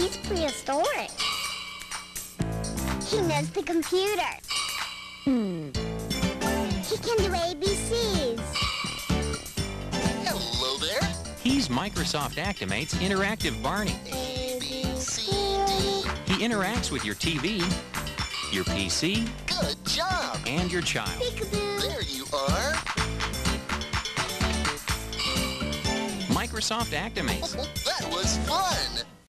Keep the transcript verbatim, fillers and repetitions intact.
He's prehistoric. He knows the computer. Hmm. He can do A B Cs. Hello there. He's Microsoft Actimate's interactive Barney. A, B, C, D. He interacts with your T V, your P C, Good job. and your child. Peekaboo. There you are. Microsoft Actimates. That was fun.